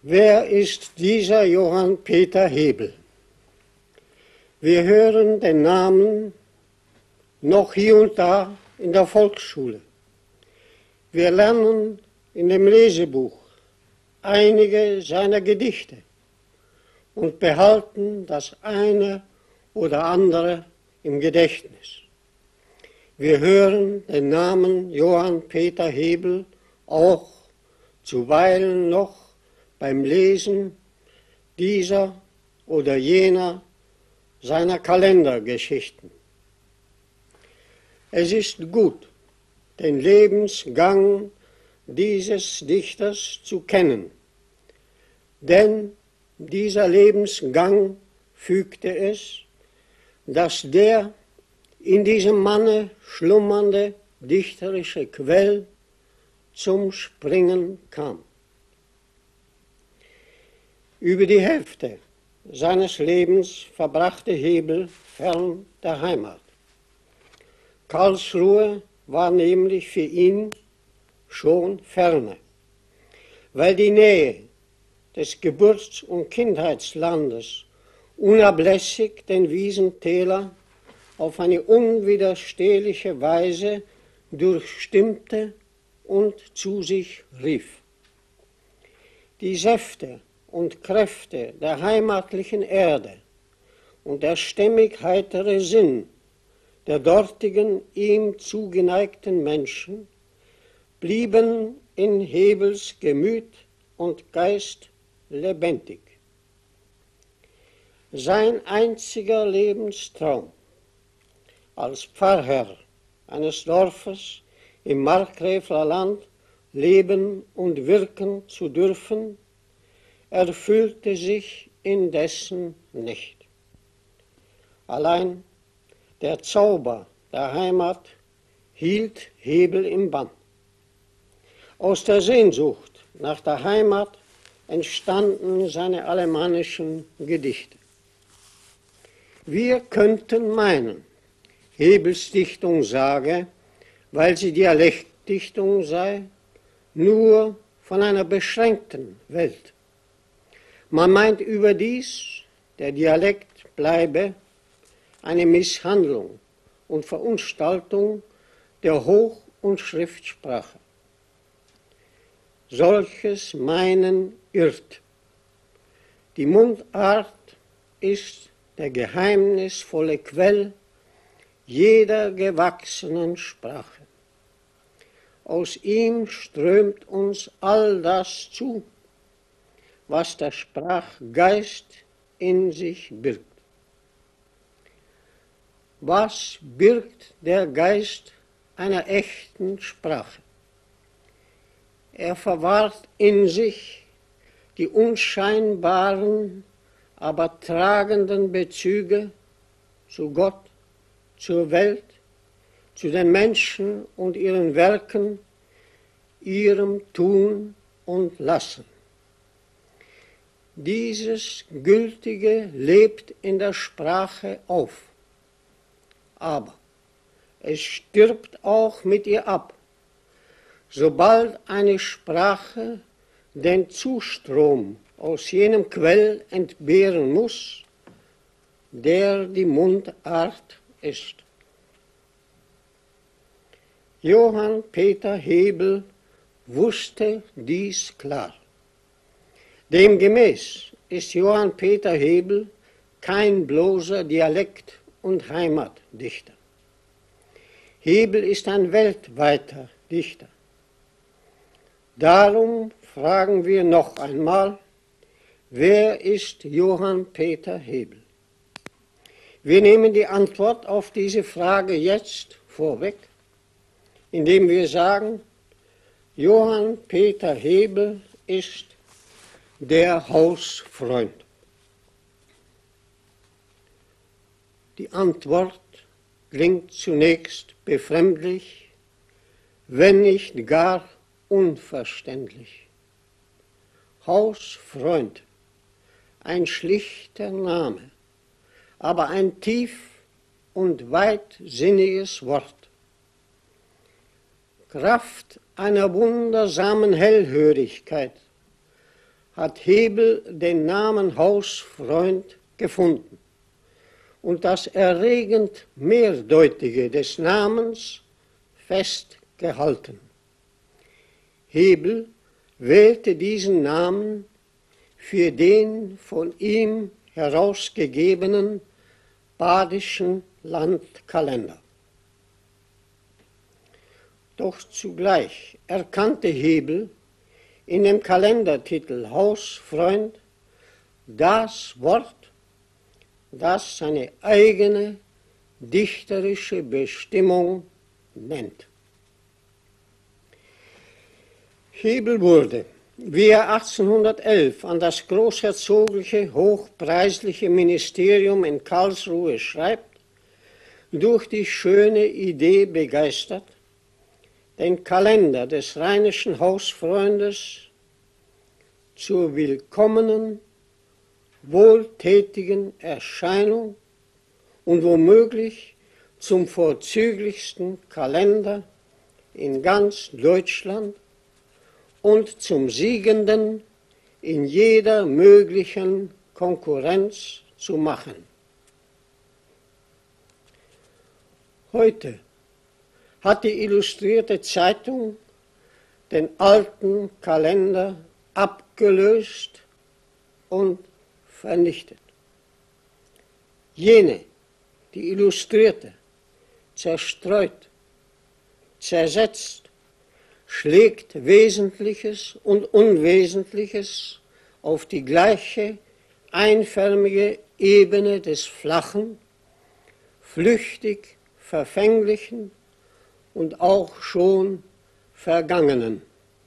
Wer ist dieser Johann Peter Hebel? Wir hören den Namen noch hier und da in der Volksschule. Wir lernen in dem Lesebuch einige seiner Gedichte und behalten das eine oder andere im Gedächtnis. Wir hören den Namen Johann Peter Hebel auch zuweilen noch beim Lesen dieser oder jener seiner Kalendergeschichten. Es ist gut, den Lebensgang dieses Dichters zu kennen, denn dieser Lebensgang fügte es, dass der in diesem Manne schlummernde dichterische Quell zum Springen kam. Über die Hälfte seines Lebens verbrachte Hebel fern der Heimat. Karlsruhe war nämlich für ihn schon ferne, weil die Nähe des Geburts- und Kindheitslandes unablässig den Wiesentäler auf eine unwiderstehliche Weise durchstimmte und zu sich rief. Die Säfte und Kräfte der heimatlichen Erde und der stämmig heitere Sinn der dortigen ihm zugeneigten Menschen blieben in Hebels Gemüt und Geist lebendig. Sein einziger Lebenstraum, als Pfarrherr eines Dorfes im Markgräfler Land leben und wirken zu dürfen, erfüllte sich indessen nicht. Allein der Zauber der Heimat hielt Hebel im Bann. Aus der Sehnsucht nach der Heimat entstanden seine alemannischen Gedichte. Wir könnten meinen, Hebels Dichtung sage, weil sie Dialektdichtung sei, nur von einer beschränkten Welt. Man meint überdies, der Dialekt bleibe eine Misshandlung und Verunstaltung der Hoch- und Schriftsprache. Solches Meinen irrt. Die Mundart ist der geheimnisvolle Quell jeder gewachsenen Sprache. Aus ihm strömt uns all das zu, was der Sprachgeist in sich birgt. Was birgt der Geist einer echten Sprache? Er verwahrt in sich die unscheinbaren, aber tragenden Bezüge zu Gott, zur Welt, zu den Menschen und ihren Werken, ihrem Tun und Lassen. Dieses Gültige lebt in der Sprache auf, aber es stirbt auch mit ihr ab, sobald eine Sprache den Zustrom aus jenem Quell entbehren muss, der die Mundart ist. Johann Peter Hebel wusste dies klar. Demgemäß ist Johann Peter Hebel kein bloßer Dialekt- und Heimatdichter. Hebel ist ein weltweiter Dichter. Darum fragen wir noch einmal, wer ist Johann Peter Hebel? Wir nehmen die Antwort auf diese Frage jetzt vorweg, indem wir sagen, Johann Peter Hebel ist der Hausfreund. Die Antwort klingt zunächst befremdlich, wenn nicht gar unverständlich. Hausfreund, ein schlichter Name, aber ein tief und weitsinniges Wort. Kraft einer wundersamen Hellhörigkeit hat Hebel den Namen Hausfreund gefunden und das erregend Mehrdeutige des Namens festgehalten. Hebel wählte diesen Namen für den von ihm herausgegebenen badischen Landkalender. Doch zugleich erkannte Hebel in dem Kalendertitel Hausfreund das Wort, das seine eigene dichterische Bestimmung nennt. Hebel wurde, wie er 1811 an das großherzogliche hochpreisliche Ministerium in Karlsruhe schreibt, durch die schöne Idee begeistert, den Kalender des rheinischen Hausfreundes zur willkommenen, wohltätigen Erscheinung und womöglich zum vorzüglichsten Kalender in ganz Deutschland und zum Siegenden in jeder möglichen Konkurrenz zu machen. Heute hat die Illustrierte Zeitung den alten Kalender abgelöst und vernichtet. Jene, die Illustrierte, zerstreut, zersetzt, schlägt Wesentliches und Unwesentliches auf die gleiche einförmige Ebene des Flachen, flüchtig Verfänglichen und auch schon Vergangenen.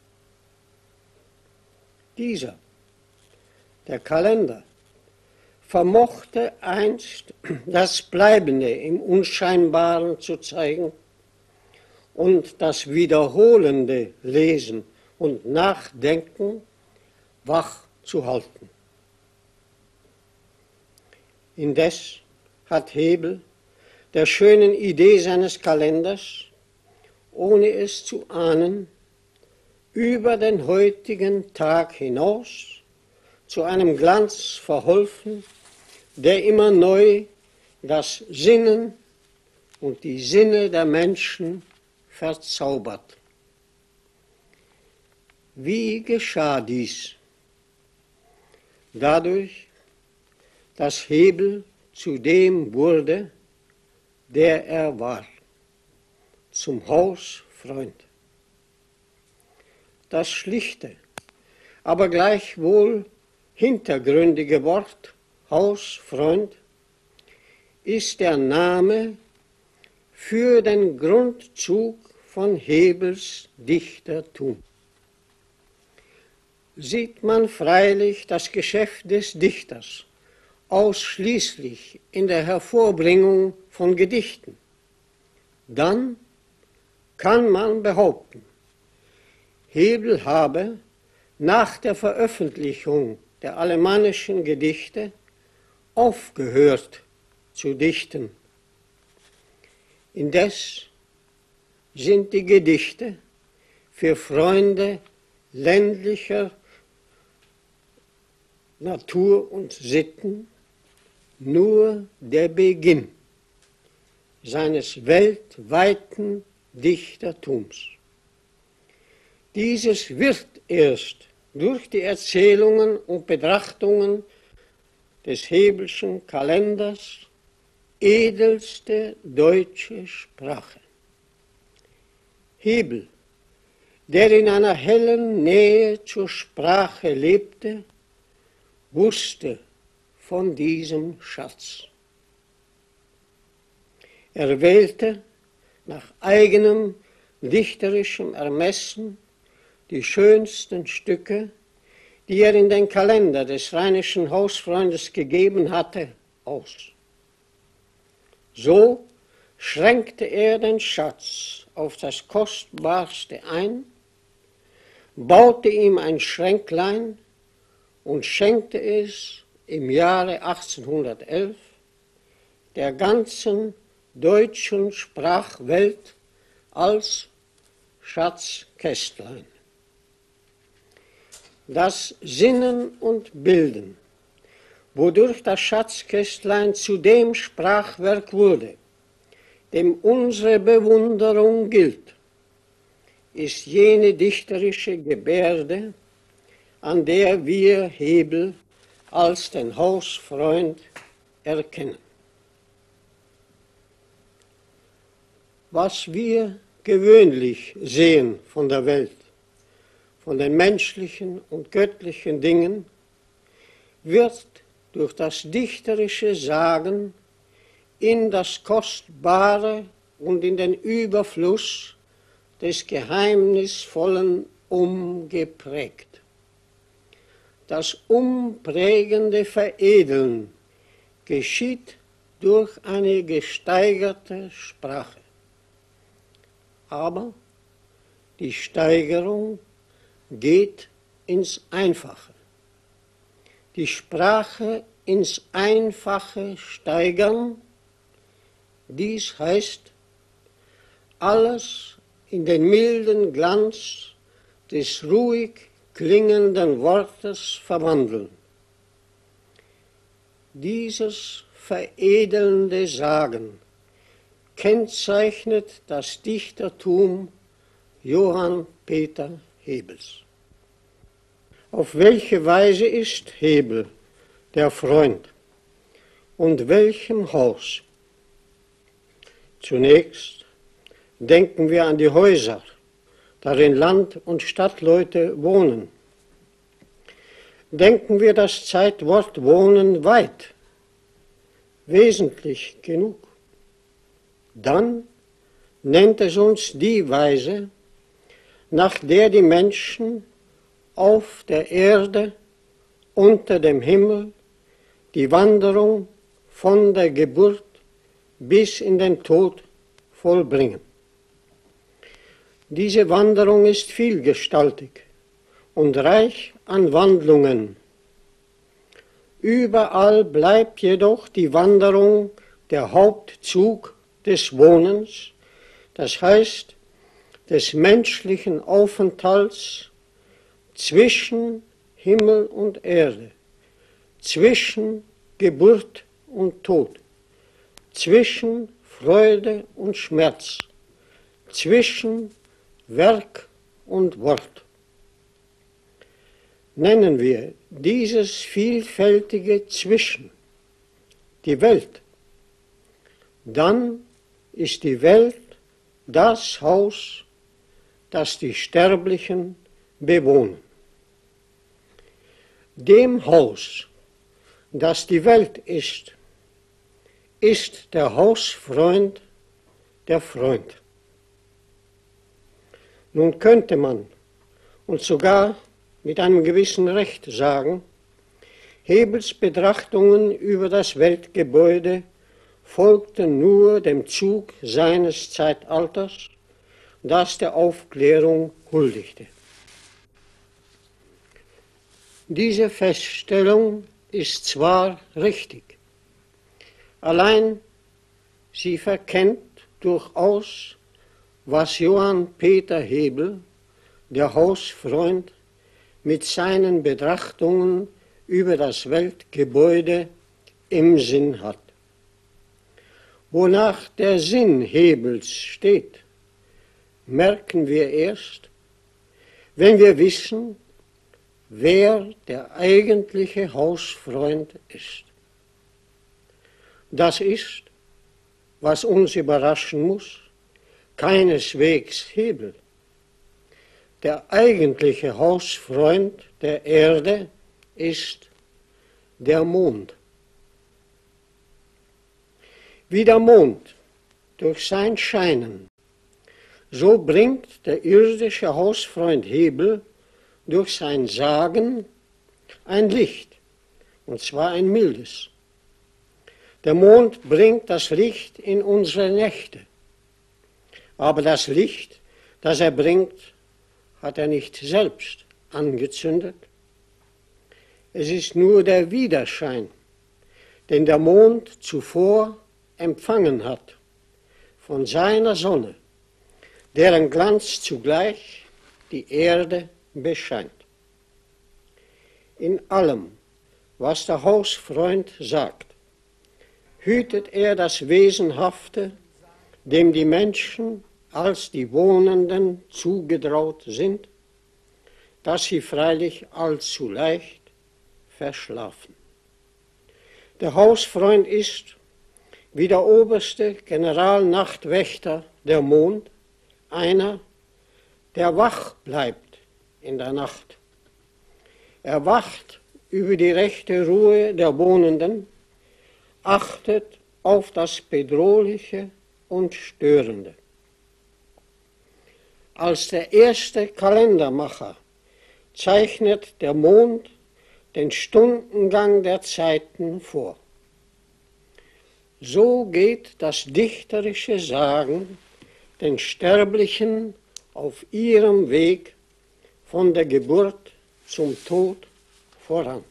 Dieser, der Kalender, vermochte einst das Bleibende im Unscheinbaren zu zeigen und das wiederholende Lesen und Nachdenken wach zu halten. Indes hat Hebel der schönen Idee seines Kalenders, ohne es zu ahnen, über den heutigen Tag hinaus zu einem Glanz verholfen, der immer neu das Sinnen und die Sinne der Menschen verzaubert. Wie geschah dies? Dadurch, dass Hebel zu dem wurde, der er war, zum Hausfreund. Das schlichte, aber gleichwohl hintergründige Wort Hausfreund ist der Name für den Grundzug von Hebels Dichtertum. Sieht man freilich das Geschäft des Dichters ausschließlich in der Hervorbringung von Gedichten, dann kann man behaupten, Hebel habe nach der Veröffentlichung der alemannischen Gedichte aufgehört zu dichten. Indes sind die Gedichte für Freunde ländlicher Natur und Sitten nur der Beginn seines weltweiten Dichtertums. Dieses wird erst durch die Erzählungen und Betrachtungen des Hebelschen Kalenders edelste deutsche Sprache. Hebel, der in einer hellen Nähe zur Sprache lebte, wusste von diesem Schatz. Er wählte nach eigenem dichterischem Ermessen die schönsten Stücke, die er in den Kalender des rheinischen Hausfreundes gegeben hatte, aus. So schränkte er den Schatz auf das Kostbarste ein, baute ihm ein Schränklein und schenkte es im Jahre 1811 der ganzen deutschen Sprachwelt als Schatzkästlein. das Sinnen und Bilden, wodurch das Schatzkästlein zu dem Sprachwerk wurde, dem unsere Bewunderung gilt, ist jene dichterische Gebärde, an der wir Hebel als den Hausfreund erkennen. Was wir gewöhnlich sehen von der Welt, von den menschlichen und göttlichen Dingen, wird durch das dichterische Sagen in das Kostbare und in den Überfluss des Geheimnisvollen umgeprägt. Das umprägende Veredeln geschieht durch eine gesteigerte Sprache. Aber die Steigerung geht ins Einfache. Die Sprache ins Einfache steigern, dies heißt, alles in den milden Glanz des ruhig klingenden Wortes verwandeln. Dieses veredelnde Sagen kennzeichnet das Dichtertum Johann Peter Hebels. Auf welche Weise ist Hebel der Freund und welchem Haus? Zunächst denken wir an die Häuser, darin Land- und Stadtleute wohnen. Denken wir das Zeitwort wohnen weit, wesentlich genug. Dann nennt es uns die Weise, nach der die Menschen auf der Erde, unter dem Himmel, die Wanderung von der Geburt bis in den Tod vollbringen. Diese Wanderung ist vielgestaltig und reich an Wandlungen. Überall bleibt jedoch die Wanderung der Hauptzug des Wohnens, das heißt des menschlichen Aufenthalts zwischen Himmel und Erde, zwischen Geburt und Tod, zwischen Freude und Schmerz, zwischen Werk und Wort. Nennen wir dieses vielfältige Zwischen die Welt, dann ist die Welt das Haus, das die Sterblichen bewohnen. Dem Haus, das die Welt ist der Hausfreund der Freund. Nun könnte man, und sogar mit einem gewissen Recht sagen, Hebels Betrachtungen über das Weltgebäude folgten nur dem Zug seines Zeitalters, das der Aufklärung huldigte. Diese Feststellung ist zwar richtig, allein sie verkennt durchaus, was Johann Peter Hebel, der Hausfreund, mit seinen Betrachtungen über das Weltgebäude im Sinn hat. Wonach der Sinn Hebels steht, merken wir erst, wenn wir wissen, wer der eigentliche Hausfreund ist. Das ist, was uns überraschen muss, keineswegs Hebel. Der eigentliche Hausfreund der Erde ist der Mond. Wie der Mond durch sein Scheinen, so bringt der irdische Hausfreund Hebel durch sein Sagen ein Licht, und zwar ein mildes. Der Mond bringt das Licht in unsere Nächte, aber das Licht, das er bringt, hat er nicht selbst angezündet. Es ist nur der Widerschein, den der Mond zuvor empfangen hat von seiner Sonne, deren Glanz zugleich die Erde bescheint. In allem, was der Hausfreund sagt, hütet er das Wesenhafte, dem die Menschen als die Wohnenden zugetraut sind, das sie freilich allzu leicht verschlafen. Der Hausfreund ist, wie der oberste Generalnachtwächter der Mond, einer, der wach bleibt in der Nacht. Er wacht über die rechte Ruhe der Wohnenden, achtet auf das Bedrohliche und Störende. Als der erste Kalendermacher zeichnet der Mond den Stundengang der Zeiten vor. So geht das dichterische Sagen den Sterblichen auf ihrem Weg von der Geburt zum Tod voran.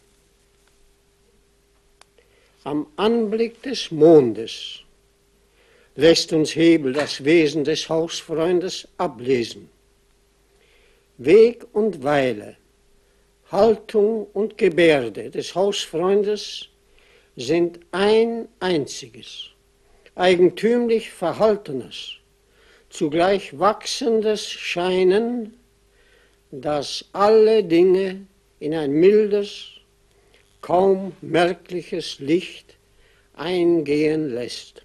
Am Anblick des Mondes lässt uns Hebel das Wesen des Hausfreundes ablesen. Weg und Weile, Haltung und Gebärde des Hausfreundes sind ein einziges, eigentümlich verhaltenes, zugleich wachsendes Scheinen, das alle Dinge in ein mildes, kaum merkliches Licht eingehen lässt.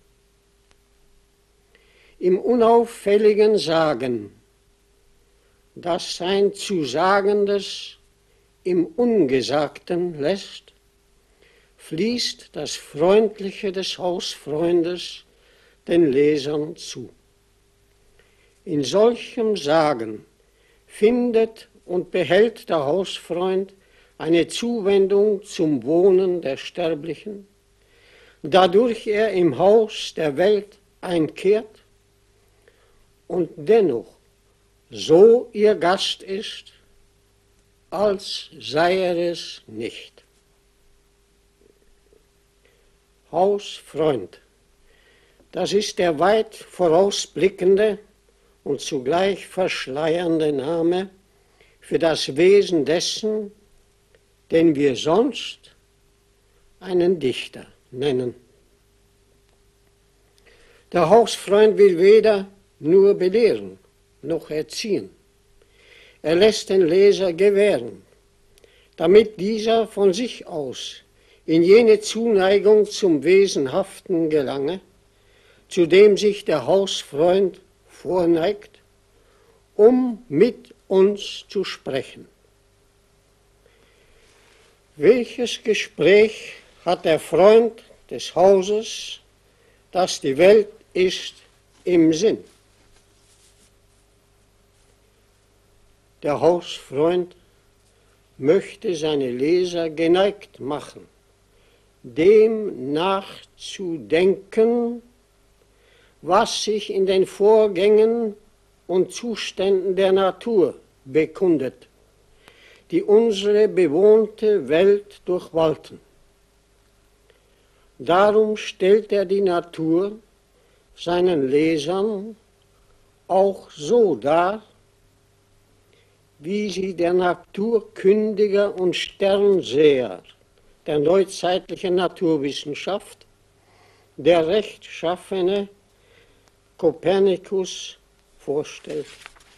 Im unauffälligen Sagen, das sein Zusagendes im Ungesagten lässt, fließt das Freundliche des Hausfreundes den Lesern zu. In solchem Sagen findet und behält der Hausfreund eine Zuwendung zum Wohnen der Sterblichen, dadurch er im Haus der Welt einkehrt und dennoch so ihr Gast ist, als sei er es nicht. Hausfreund, das ist der weit vorausblickende und zugleich verschleiernde Name für das Wesen dessen, den wir sonst einen Dichter nennen. Der Hausfreund will weder nur belehren noch erziehen. Er lässt den Leser gewähren, damit dieser von sich aus in jene Zuneigung zum Wesenhaften gelange, zu dem sich der Hausfreund vorneigt, um mit uns zu sprechen. Welches Gespräch hat der Freund des Hauses, das die Welt ist, im Sinn? Der Hausfreund möchte seine Leser geneigt machen, dem nachzudenken, was sich in den Vorgängen und Zuständen der Natur bekundet, die unsere bewohnte Welt durchwalten. Darum stellt er die Natur seinen Lesern auch so dar, wie sie der Naturkündiger und Sternseher der neuzeitlichen Naturwissenschaft, der rechtschaffene Kopernikus, vorstellt,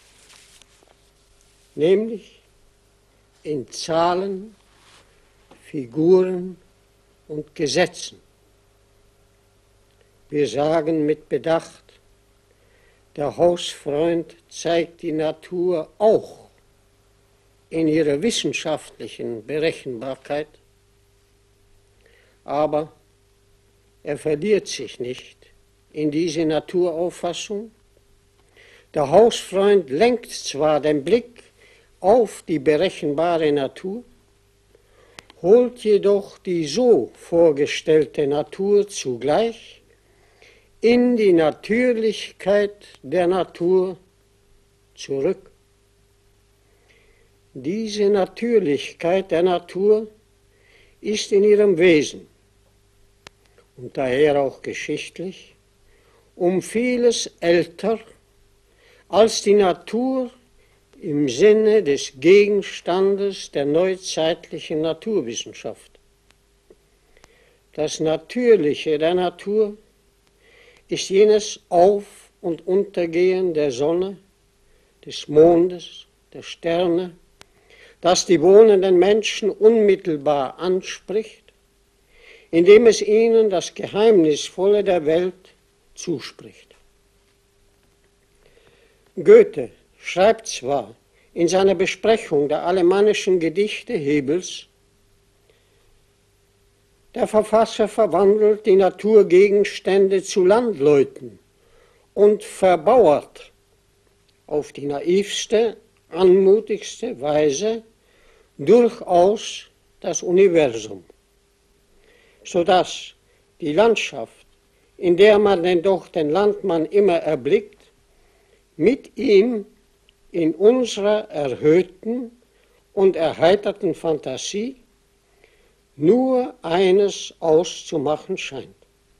nämlich in Zahlen, Figuren und Gesetzen. Wir sagen mit Bedacht, der Hausfreund zeigt die Natur auch in ihrer wissenschaftlichen Berechenbarkeit, aber er verliert sich nicht in diese Naturauffassung. Der Hausfreund lenkt zwar den Blick auf die berechenbare Natur, holt jedoch die so vorgestellte Natur zugleich in die Natürlichkeit der Natur zurück. Diese Natürlichkeit der Natur ist in ihrem Wesen und daher auch geschichtlich um vieles älter als die Natur im Sinne des Gegenstandes der neuzeitlichen Naturwissenschaft. Das Natürliche der Natur ist jenes Auf- und Untergehen der Sonne, des Mondes, der Sterne, das die wohnenden Menschen unmittelbar anspricht, indem es ihnen das Geheimnisvolle der Welt zuspricht. Goethe schreibt zwar in seiner Besprechung der alemannischen Gedichte Hebels, der Verfasser verwandelt die Naturgegenstände zu Landleuten und verbauert auf die naivste, anmutigste Weise durchaus das Universum, sodass die Landschaft, in der man denn doch den Landmann immer erblickt, mit ihm in unserer erhöhten und erheiterten Fantasie nur eines auszumachen scheint.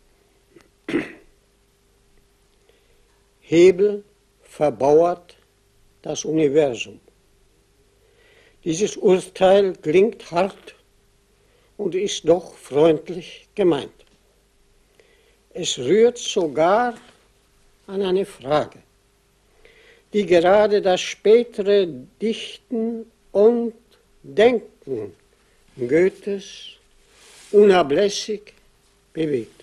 Hebel verbauert das Universum. Dieses Urteil klingt hart und ist doch freundlich gemeint. Es rührt sogar an eine Frage, die gerade das spätere Dichten und Denken Goethes unablässig bewegte.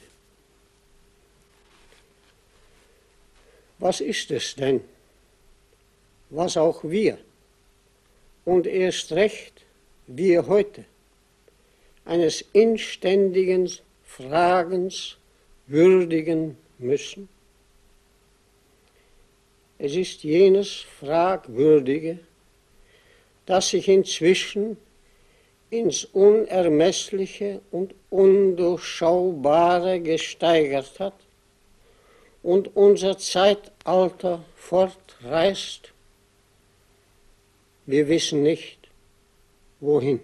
Was ist es denn, was auch wir, und erst recht wir heute, eines inständigen Fragens würdigen müssen? Es ist jenes Fragwürdige, das sich inzwischen ins Unermessliche und Undurchschaubare gesteigert hat und unser Zeitalter fortreißt. Wir wissen nicht, wohin.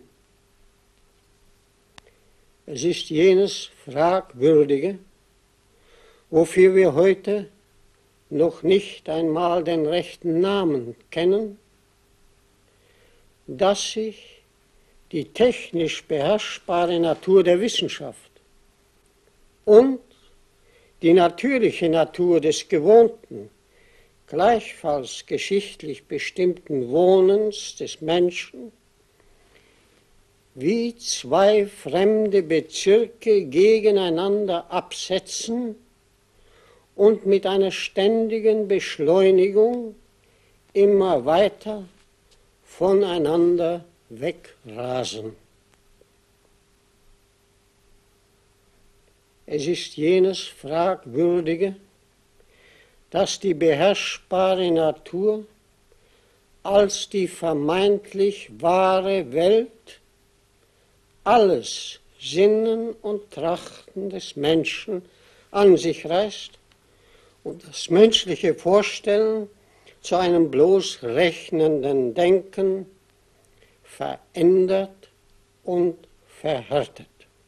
Es ist jenes Fragwürdige, wofür wir heute noch nicht einmal den rechten Namen kennen, dass sich die technisch beherrschbare Natur der Wissenschaft und die natürliche Natur des gewohnten, gleichfalls geschichtlich bestimmten Wohnens des Menschen wie zwei fremde Bezirke gegeneinander absetzen und mit einer ständigen Beschleunigung immer weiter voneinander wegrasen. Es ist jenes Fragwürdige, dass die beherrschbare Natur als die vermeintlich wahre Welt alles Sinnen und Trachten des Menschen an sich reißt und das menschliche Vorstellen zu einem bloß rechnenden Denken verändert und verhärtet.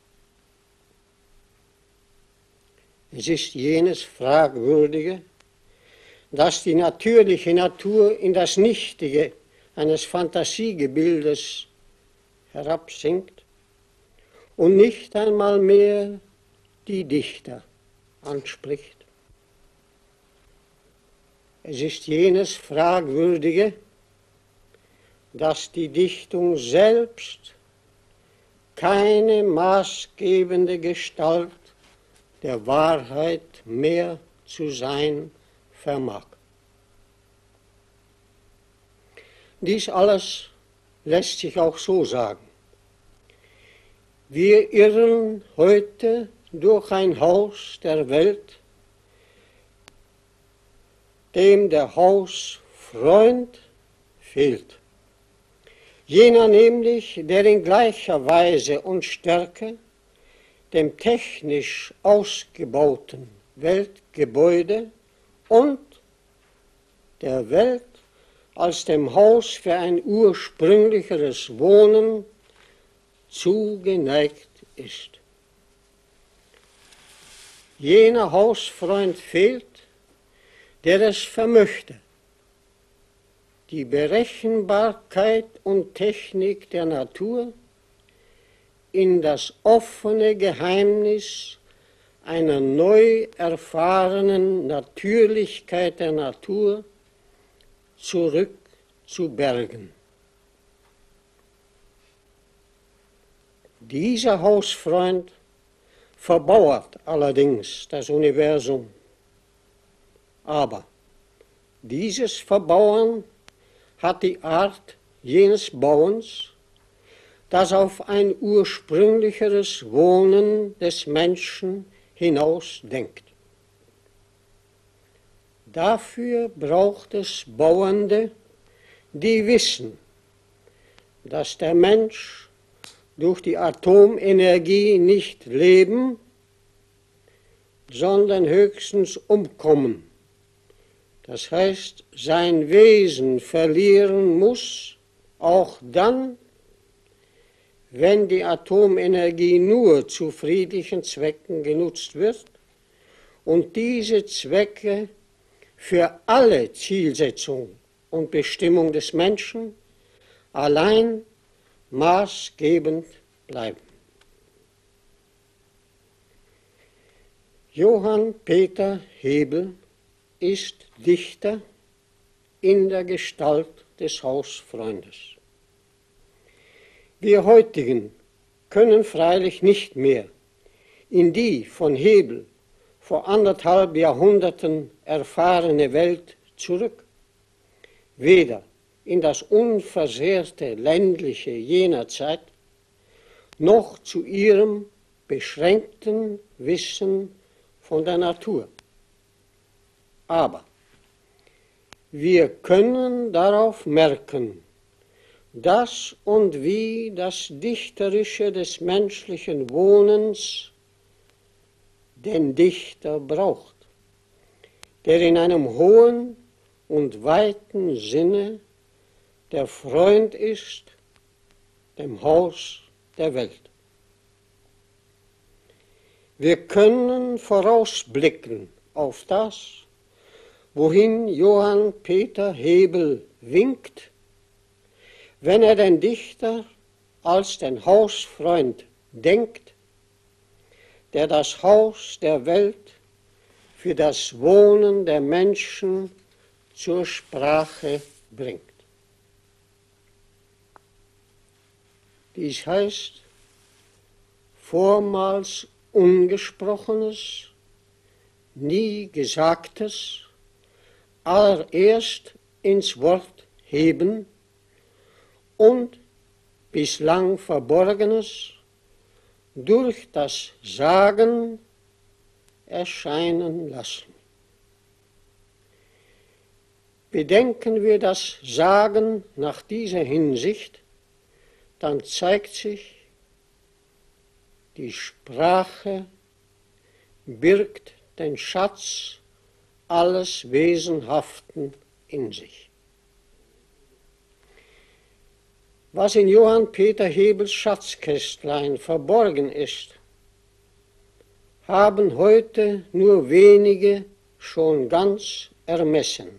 Es ist jenes Fragwürdige, dass die natürliche Natur in das Nichtige eines Fantasiegebildes herabsinkt und nicht einmal mehr die Dichter anspricht. Es ist jenes Fragwürdige, dass die Dichtung selbst keine maßgebende Gestalt der Wahrheit mehr zu sein vermag. Dies alles lässt sich auch so sagen. Wir irren heute durch ein Haus der Welt, dem der Hausfreund fehlt. Jener nämlich, der in gleicher Weise und Stärke dem technisch ausgebauten Weltgebäude und der Welt als dem Haus für ein ursprünglicheres Wohnen zugeneigt ist. Jener Hausfreund fehlt, der es vermöchte, die Berechenbarkeit und Technik der Natur in das offene Geheimnis einer neu erfahrenen Natürlichkeit der Natur zurückzubergen. Dieser Hausfreund verbauert allerdings das Universum. Aber dieses Verbauern hat die Art jenes Bauens, das auf ein ursprünglicheres Wohnen des Menschen hinausdenkt. Dafür braucht es Bauernde, die wissen, dass der Mensch durch die Atomenergie nicht leben, sondern höchstens umkommen. Das heißt, sein Wesen verlieren muss, auch dann, wenn die Atomenergie nur zu friedlichen Zwecken genutzt wird und diese Zwecke für alle Zielsetzung und Bestimmung des Menschen allein maßgebend bleiben. Johann Peter Hebel ist Dichter in der Gestalt des Hausfreundes. Wir heutigen können freilich nicht mehr in die von Hebel vor 1,5 Jahrhunderten erfahrene Welt zurück, weder in das unversehrte ländliche jener Zeit, noch zu ihrem beschränkten Wissen von der Natur. Aber wir können darauf merken, dass und wie das Dichterische des menschlichen Wohnens den Dichter braucht, der in einem hohen und weiten Sinne der Freund ist, dem Haus der Welt. Wir können vorausblicken auf das, wohin Johann Peter Hebel winkt, wenn er den Dichter als den Hausfreund denkt, der das Haus der Welt für das Wohnen der Menschen zur Sprache bringt. Dies heißt, vormals Ungesprochenes, nie Gesagtes, allererst ins Wort heben und bislang Verborgenes durch das Sagen erscheinen lassen. Bedenken wir das Sagen nach dieser Hinsicht, dann zeigt sich, die Sprache birgt den Schatz alles Wesenhaften in sich. Was in Johann Peter Hebels Schatzkästlein verborgen ist, haben heute nur wenige schon ganz ermessen.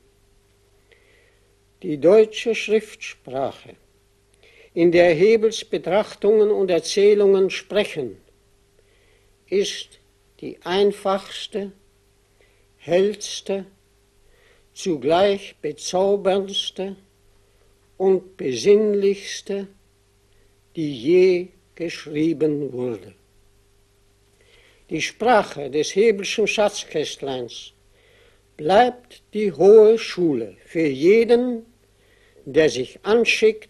Die deutsche Schriftsprache, in der Hebels Betrachtungen und Erzählungen sprechen, ist die einfachste, hellste, zugleich bezauberndste und besinnlichste, die je geschrieben wurde. Die Sprache des Hebelschen Schatzkästleins bleibt die hohe Schule für jeden, der sich anschickt,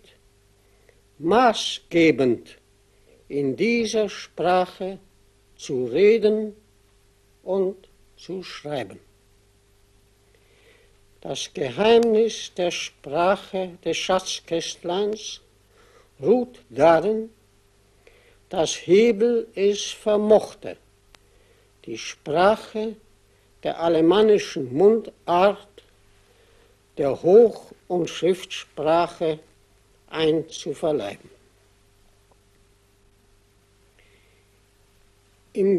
maßgebend in dieser Sprache zu reden und zu schreiben. Das Geheimnis der Sprache des Schatzkästleins ruht darin, dass Hebel es vermochte, die Sprache der alemannischen Mundart der Hoch- und Schriftsprache einzuverleiben. Im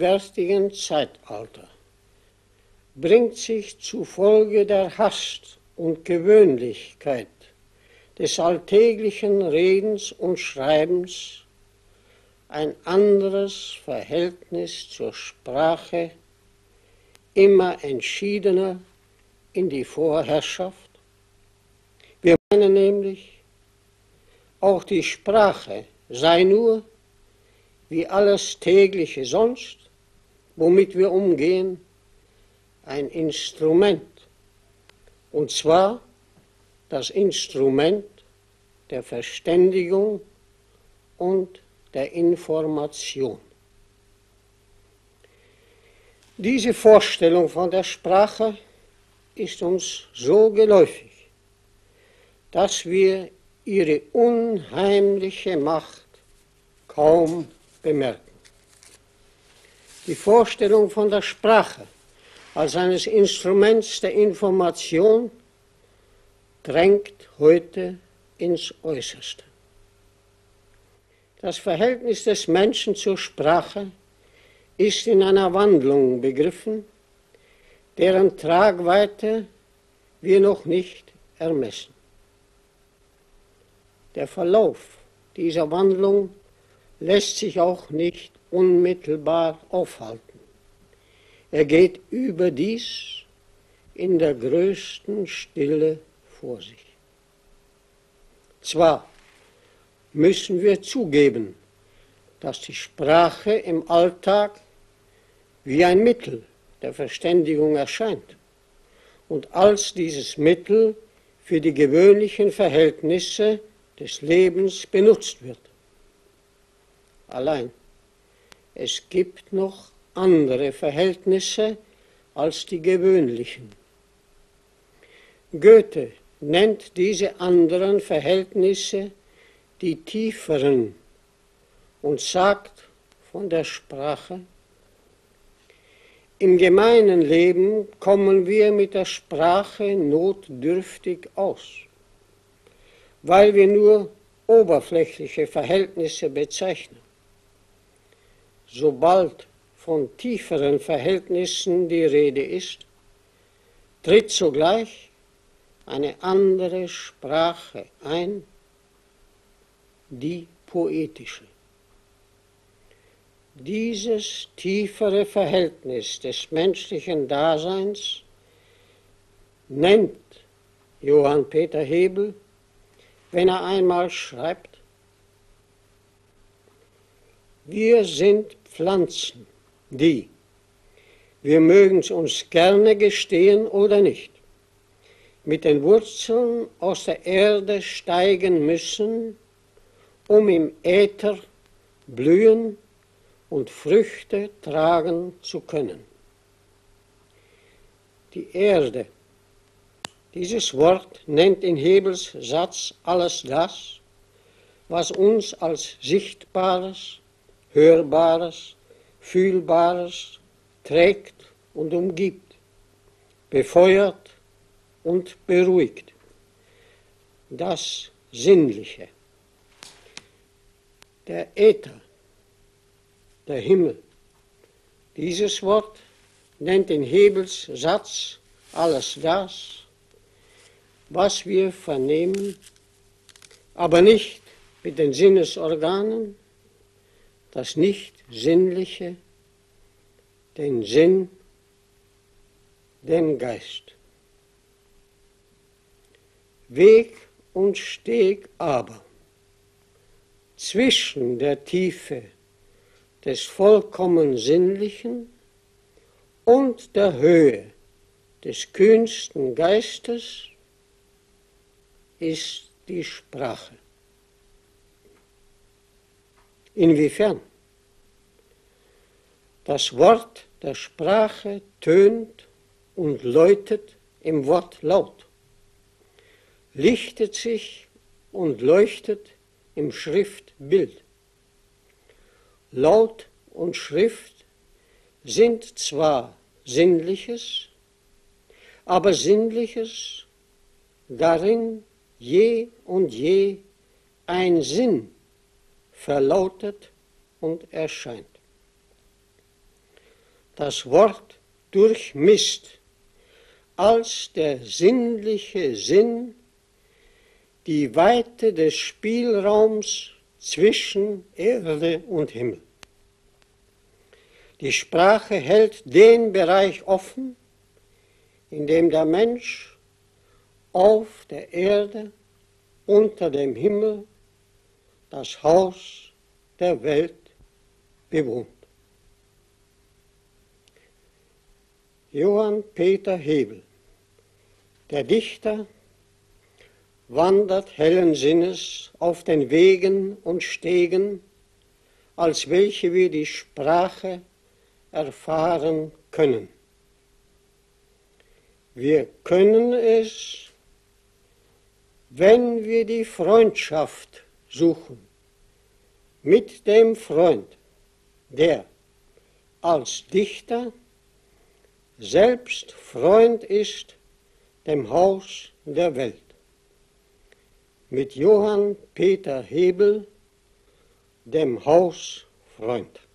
gegenwärtigen Zeitalter bringt sich zufolge der Hast und Gewöhnlichkeit des alltäglichen Redens und Schreibens ein anderes Verhältnis zur Sprache immer entschiedener in die Vorherrschaft. Wir meinen nämlich, auch die Sprache sei nur, wie alles tägliche sonst, womit wir umgehen, ein Instrument, und zwar das Instrument der Verständigung und der Information. Diese Vorstellung von der Sprache ist uns so geläufig, dass wir ihre unheimliche Macht kaum bemerken. Die Vorstellung von der Sprache als eines Instruments der Information drängt heute ins Äußerste. Das Verhältnis des Menschen zur Sprache ist in einer Wandlung begriffen, deren Tragweite wir noch nicht ermessen. Der Verlauf dieser Wandlung lässt sich auch nicht unmittelbar aufhalten. Er geht überdies in der größten Stille vor sich. Zwar müssen wir zugeben, dass die Sprache im Alltag wie ein Mittel der Verständigung erscheint und als dieses Mittel für die gewöhnlichen Verhältnisse des Lebens benutzt wird. Allein, es gibt noch andere Verhältnisse als die gewöhnlichen. Goethe nennt diese anderen Verhältnisse die tieferen und sagt von der Sprache: Im gemeinen Leben kommen wir mit der Sprache notdürftig aus, weil wir nur oberflächliche Verhältnisse bezeichnen. Sobald von tieferen Verhältnissen die Rede ist, tritt sogleich eine andere Sprache ein, die poetische. Dieses tiefere Verhältnis des menschlichen Daseins nennt Johann Peter Hebel, wenn er einmal schreibt: Wir sind Pflanzen, die, wir mögen es uns gerne gestehen oder nicht, mit den Wurzeln aus der Erde steigen müssen, um im Äther blühen und Früchte tragen zu können. Die Erde, dieses Wort nennt in Hebels Satz alles das, was uns als Sichtbares, Hörbares, Fühlbares trägt und umgibt, befeuert und beruhigt. Das Sinnliche, der Äther, der Himmel. Dieses Wort nennt in Hebels Satz alles das, was wir vernehmen, aber nicht mit den Sinnesorganen, das Nicht-Sinnliche, den Sinn, den Geist. Weg und Steg aber zwischen der Tiefe des vollkommen Sinnlichen und der Höhe des kühnsten Geistes ist die Sprache. Inwiefern? Das Wort der Sprache tönt und läutet im Wortlaut, lichtet sich und leuchtet im Schriftbild. Laut und Schrift sind zwar Sinnliches, aber Sinnliches, darin je und je ein Sinn verlautet und erscheint. Das Wort durchmisst als der sinnliche Sinn die Weite des Spielraums zwischen Erde und Himmel. Die Sprache hält den Bereich offen, in dem der Mensch auf der Erde, unter dem Himmel, das Haus der Welt bewohnt. Johann Peter Hebel, der Dichter, wandert hellen Sinnes auf den Wegen und Stegen, als welche wir die Sprache erfahren können. Wir können es, wenn wir die Freundschaft suchen mit dem Freund, der als Dichter selbst Freund ist dem Haus der Welt. Mit Johann Peter Hebel, dem Hausfreund.